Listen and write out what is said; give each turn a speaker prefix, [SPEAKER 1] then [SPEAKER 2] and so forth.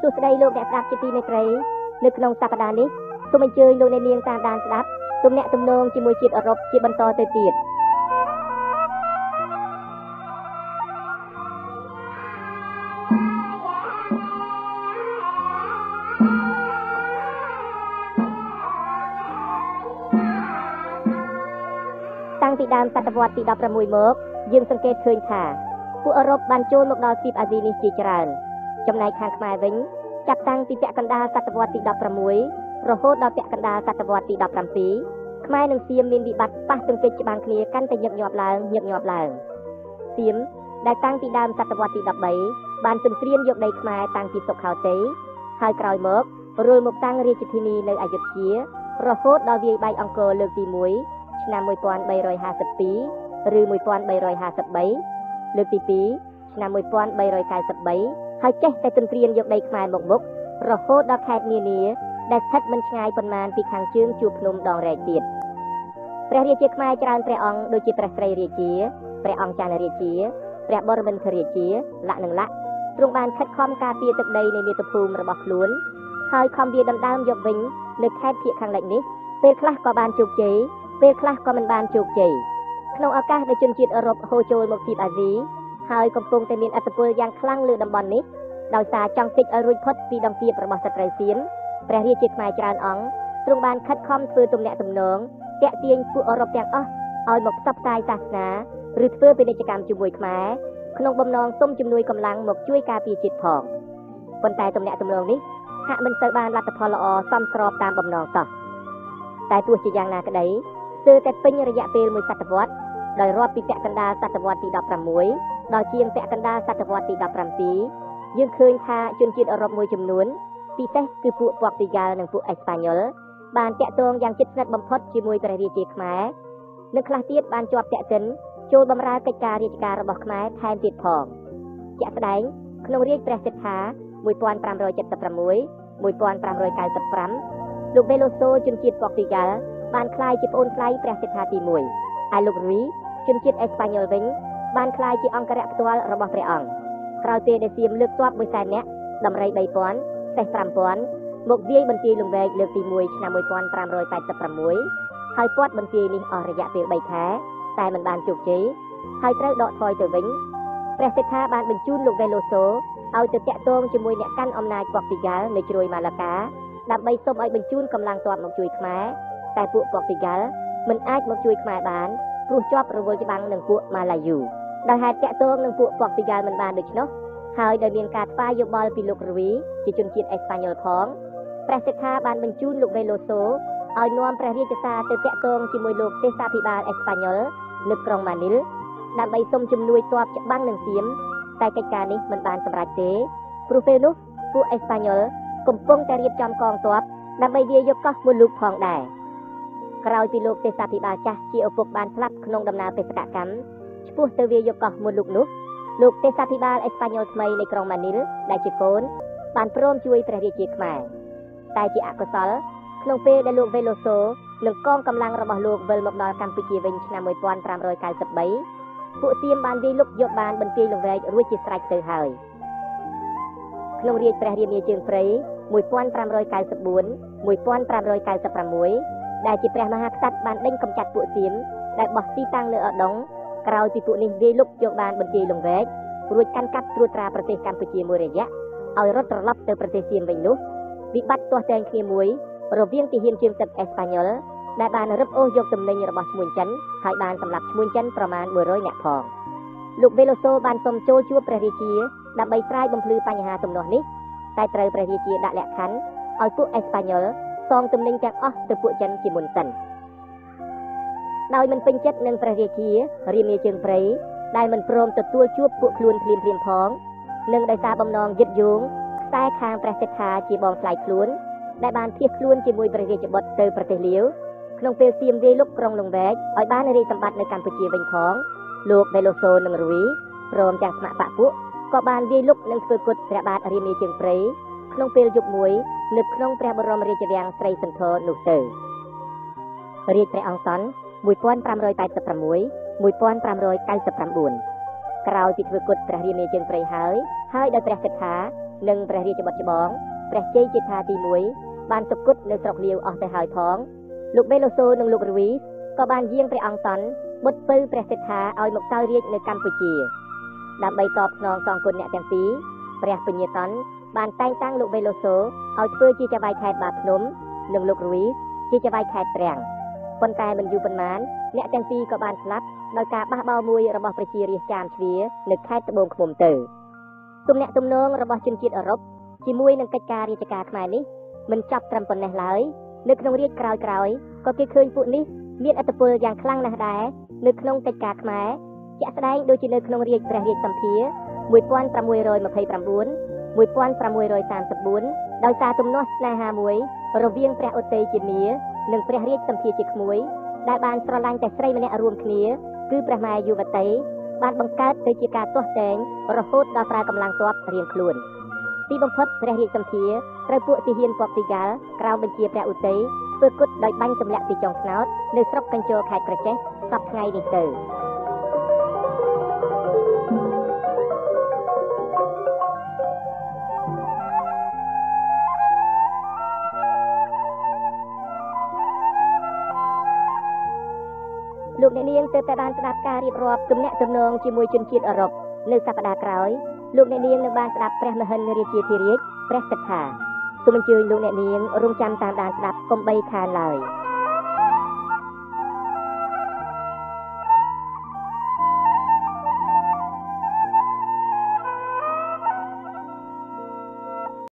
[SPEAKER 1] សួស្តីលោកអ្នកស្ដាប់ជាទីមេត្រីនៅក្នុងសប្តាហ៍នេះសូមអញ្ជើញលោកអ្នកនាងតាមដានស្ដាប់ទំនាក់ទំនងជាមួយជាតិអឺរ៉ុបជាបន្តទៅទៀតតាំងពីដើមសតវត្សទី16មកយើងសង្កេតឃើញថាពួកអឺរ៉ុបបានចូលមកដល់ទ្វីបអាស៊ីនេះជាច្រើនចំណែកខាងខ្មែរវិញចាប់តាំងពីពាក់កណ្ដាលសតវត្សទី16រហូតដល់ពាក់កណ្ដាលសតវត្សទី17ខ្មែរនិងសៀមមានវិបត្តិប៉ះទង្គិចច្បាំងគ្នាកាន់តែញឹកញាប់ឡើងសៀមដែលតាំងពីដើមសតវត្សទី13បានទន្ទ្រានយកដីខ្មែរតាំងពីសុខោទ័យហើយក្រោយមករុលមកតាំងរាជធានីនៅអយុធ្យារហូតដល់វាយបែកអង្គរលើកទី1ឆ្នាំ1352ឬ1353លើកទី2ឆ្នាំ1393ហើយចេះតែទន្ទ្រានយកដីខ្មែរមកមុខរហូតដល់ខេត្តនានាដែលស្ថិតមិនឆ្ងាយប៉ុន្មានពីខាងជើងជួរភ្នំដងរែកទៀតព្រះរាជាខ្មែរច្រើនព្រះអង្គដូចជាព្រះស្រីរាជាព្រះអង្គចន្ទរាជាព្រះបរមិន្ទរាជាលក្ខណៈទ្រង់បានខិតខំការពារទឹកដីនៃមាតុភូមិរបស់ខ្លួនហើយខំវាដណ្ដើមយកវិញនៅខេត្តភាគខាងលិចនេះពេលខ្លះក៏បានជោគជ័យពេលខ្លះក៏មិនបានជោគជ័យក្នុងឱកាសដែលជនជាតិអឺរ៉ុបហូរចូលមកទ្វីបអាស៊ីហើយកំពុងតែមានឥទ្ធិពលយ៉ាងខ្លាំងលើតំបន់នេះដោយសារចង់គេចឲ្យរួចផុតពីដង្កៀបរបស់សត្រូវសៀមព្រះរាជាខ្មែរច្រើនអង្គទ្រង់បានខិតខំធ្វើទំនាក់ទំនងទាក់ទាញពួកអឺរ៉ុបទាំងអស់ឲ្យមកផ្សព្វផ្សាយសាសនាឬធ្វើពាណិជ្ជកម្មជាមួយខ្មែរក្នុងបំណងសុំជំនួយកម្លាំងមកជួយការពារជាតិផងប៉ុន្តែទំនាក់ទំនងនេះហាក់មិនសូវបានលទ្ធផលល្អសមស្របតាមបំណងសោះតែទោះជាយ៉ាងណាក្តីស្ទើរតែពេញរយៈពេលមួយសតវត្សដោយរាប់ពីពាក់កណ្ដាលសតវត្សទី16ដល់ជាងពាក់កណ្ដាលសតវត្សទី17យើងឃើញថាជនជាតិអឺរ៉ុបមួយចំនួនពិសេសគឺពួកព័រទុយហ្គាល់និងពួកអេស្ប៉ាញ៉ុលបានតាក់ទងយ៉ាងជិតស្និទ្ធបំផុតជាមួយព្រះរាជាខ្មែរនិងខ្លះទៀតបានជាប់តាក់ទិនចូលបម្រើកិច្ចការរាជការរបស់ខ្មែរថែមទៀតផងជាក់ស្ដែងក្នុងរាជព្រះសិទ្ធា1576 1595លោកវេឡូសូជនជាតិព័រទុយហ្គាល់បានក្លាយជាប្អូនថ្លៃព្រះសិទ្ធាទី1ហើយលោករីជនជាតិអេស្ប៉ាញ៉ុលវិញបានក្លាយជាអង្គរៈផ្ទាល់របស់ព្រះអង្គក្រោយពេលដែលសៀមលើកទ័ព100,000នាក់ដំរី 3000 សេះ 5000 មកវាយបន្ទាយលង្វែកលើកទី1ឆ្នាំ1586ហើយពាត់បន្ទាយនេះអស់រយៈពេល3ខែតែមិនបានជោគជ័យហើយត្រូវដកថយទៅវិញព្រះសិទ្ធាបានបញ្ជូនលោកវេឡូសូឲ្យទៅតាក់ទងជាមួយអ្នកកាន់អំណាចព័រទុយហ្គាល់នៅជ្រោយម៉ាឡាកាដើម្បីសូមឲ្យបញ្ជូនកម្លាំងទ័ពមកជួយខ្មែរតែពួកព័រទុយហ្គាល់មិនអាចមកជួយខ្មែរបានព្រោះជាប់រវល់ច្បាំងនឹងពួកម៉ាឡាយូដោយហេតុតាក់ទងនឹងពួកព័រទុយហ្គាល់មិនបានដូច្នោះហើយដោយមានការស្វែងយោបល់ពីលោករីជាជនជាតិអេស្ប៉ាញ៉ុលផងព្រះសិទ្ធាបានបញ្ជូនលោកវេឡូសូឲ្យនាំព្រះរាជសារទៅតាក់ទងជាមួយលោកទេសាភិបាលអេស្ប៉ាញ៉ុលនៅក្រុងម៉ានីលដើម្បីសុំជំនួយទ័ពច្បាំងនឹងសៀមតែកិច្ចការនេះមិនបានសម្រេចទេព្រោះពេលនោះពួកអេស្ប៉ាញ៉ុលកំពុងតែរៀបចំកងទ័ពដើម្បីវាយយកកោះមួយលូកផងដែរក្រោយពីលោកទេសាភិបាលចាស់ជាឪពុកបានស្លាប់ក្នុងដំណើរបេសកកម្មឆ្ពោះទៅវាយយកកោះមួយលូកនោះលោកទេសាភិបាលអេស្ប៉ាញ៉ុលថ្មីនៃក្រុងម៉ានីលដែលជាកូនបានព្រមជួយព្រះរាជាខ្មែរតែជាអកុសលក្នុងពេលដែលលោកវេឡូសូនិងកងកម្លាំងរបស់លោកវិលមកដល់កម្ពុជាវិញឆ្នាំ1593ពួកសៀមបានវាយលុកយកបានបន្ទាយលង្វែករួចជាស្រេចទៅហើយក្នុងរាជព្រះរាមាជើងព្រៃ1594 1596ដែលជាព្រះមហាក្សត្របានដេញកម្ចាត់ពួកសៀមដែលបោះទីតាំងនៅឧដុង្គក្រោយពីពួកនេះវាយលុកយកបានបន្ទាយលង្វែករួចកាន់កាប់ត្រួតត្រាប្រទេសកម្ពុជាមួយរយៈឲ្យរត់ត្រឡប់ទៅប្រទេសសៀមវិញនោះវិបត្តិទាស់ទែងគ្នាមួយរវាងទាហានជើងទឹកអេស្ប៉ាញ៉ុលដែលបានរឹបអូសយកទំនិញរបស់ឈ្មួញចិនហើយបានសម្លាប់ឈ្មួញចិនប្រមាណ100នាក់ផងលោកវេឡូសូបានសុំចូលជួបព្រះរាជាដើម្បីស្រាយបំភ្លឺបញ្ហាទំនាស់នេះតែត្រូវព្រះរាជាដាក់លក្ខខណ្ឌឲ្យពួកអេស្ប៉ាញ៉ុលសងទំនិញទាំងអស់ទៅពួកចិនជាមុនសិនដោយមិនពេញចិត្តនឹងព្រះរាជារាមាជើងព្រៃដែលមិនព្រមទទួលជួបពួកខ្លួនភ្លាមផងនិងដោយសារបំណងយឹតយោងខ្សែខាងព្រះសិទ្ធាជាបងថ្លៃខ្លួនដែលបានភៀសខ្លួនជាមួយព្រះរាជបុត្រទៅប្រទេសលាវក្នុងពេលសៀមវាយលុកក្រុងលង្វែកឲ្យបានរាជសម្បត្តិនៅកម្ពុជាវិញផងលោកវេឡូសូនិងរូយព្រមទាំងស្ម័គ្របកពួកក៏បានវាយលុកនិងធ្វើគុតព្រះបាទរាមាជើងព្រៃក្នុងពេលយប់មួយនៅក្នុងព្រះបរមរាជវាំងស្រីសន្ធរនោះទៅរាជព្រះអង្គសន់1586 1599ក្រោយពីធ្វើគុតព្រះរាមាជើងព្រៃហើយដោយព្រះសិទ្ធានិងព្រះរាជបុត្រច្បងព្រះជ័យជេដ្ឋាទី1បានសុគតនៅស្រុកលាវអស់ទៅហើយផងលោកបេឡូសូនិងលោករវីសក៏បានយាងព្រះអង្គតន់បុត្រពៅព្រះសិទ្ធាឲ្យមកសោយរាជ្យនៅកម្ពុជាដើម្បីតបស្នងសងគុណអ្នកទាំងពីរព្រះពញាតន់បានតែងតាំងលោកបេឡូសូឲ្យធ្វើជាចៅហ្វាយខេត្តបាភ្នំនិងលោករវីសជាចៅហ្វាយខេត្តប្រាំងប៉ុន្តែមិនយូរប៉ុន្មានអ្នកទាំងពីរក៏បានស្លាប់ដោយការបះបោរមួយរបស់ប្រជារាស្ត្រចាមជ្វានៅខេត្តត្បូងឃ្មុំទៅទំនាក់ទំនងរបស់ជនជាតិអឺរ៉ុបជាមួយនឹងកិច្ចការរាជការខ្មែរនេះមិនចាប់ត្រឹមប៉ុណ្ណេះឡើយនៅក្នុងរាជក្រោយៗក៏គេឃើញពួកនេះមានឥទ្ធិពលយ៉ាងខ្លាំងណាស់ដែរនៅក្នុងកិច្ចការខ្មែរជាក់ស្ដែងដូចជានៅក្នុងរាជព្រះរាជសម្ភារ1629 1634ដោយសារទំនាស់ស្នេហាមួយរវាងព្រះឧទ័យជាមានិងព្រះរាជសម្ភារជាក្មួយដែលបានស្រឡាញ់តែស្រីម្នាក់រួមគ្នាគឺព្រះម៉ែយុវតីបានបង្កើតទៅជាការទាស់ទែងរហូតដល់ប្រើកម្លាំងទ័ពរៀងខ្លួនទីបំផុតព្រះរាជសម្ភារត្រូវពួកទាហានព័រទុយហ្គាល់ក្រោមបញ្ជាព្រះឧទ័យធ្វើគុតដោយបាញ់ទម្លាក់ពីចុងខ្នោតនៅស្រុកកញ្ជរខេត្តក្រចេះសប្តាហ៍ថ្ងៃនេះទៅលោកអ្នកនាងទើបតែបានស្ដាប់ការរៀបរាប់ទំនាក់ទំនងជាមួយជនជាតិអឺរ៉ុបនៅសប្តាហ៍ក្រោយលោកអ្នកនាងនឹងបានស្ដាប់ព្រះមហិន្ទរាជាធិរាជព្រះសិទ្ធាសូមអញ្ជើញលោកអ្នកនាងរងចាំតាមដានស្ដាប់កុំបីខានឡើយ